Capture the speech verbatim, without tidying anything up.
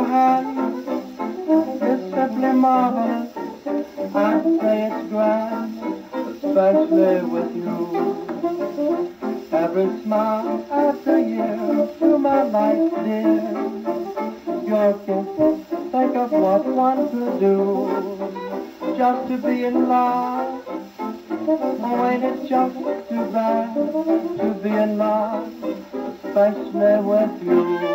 hand is simply marvelous. I say it's grand, especially with you. Every smile after year to my life, dear. Your kiss, think of what one could do just to be in love. Oh, ain't it just too bad to be in love, especially with you.